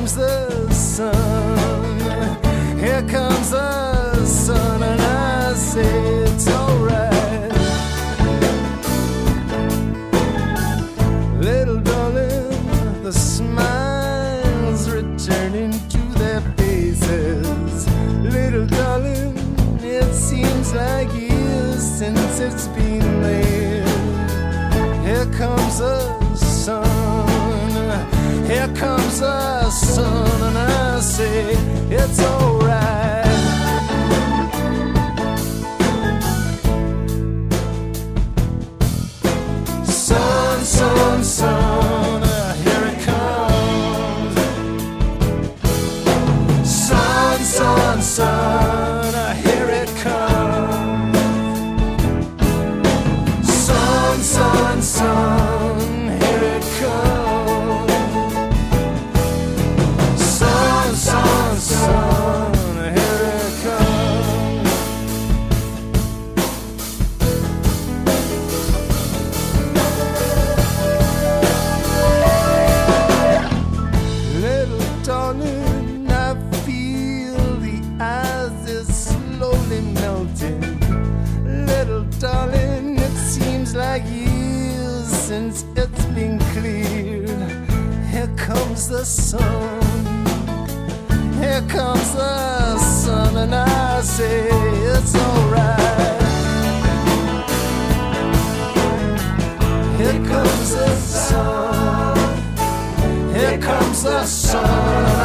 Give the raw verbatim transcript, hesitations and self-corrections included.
comes the sun, here comes the sun, and I say it's alright. Little darling, the smiles returning to their faces. Little darling, it seems like years since it's been there. Here comes the sun, here comes the sun, and I say it's alright. Sun, sun, sun, here it comes. Sun, sun, sun, here it comes. Sun, sun, sun, here it comes. Sun, sun, sun, here it comes. Little darling, I feel the ice is slowly melting. Little darling, it seems like years since it's been cleared. Here comes the sun, here comes the sun, and I say it's alright. Here comes the sun, here comes the sun.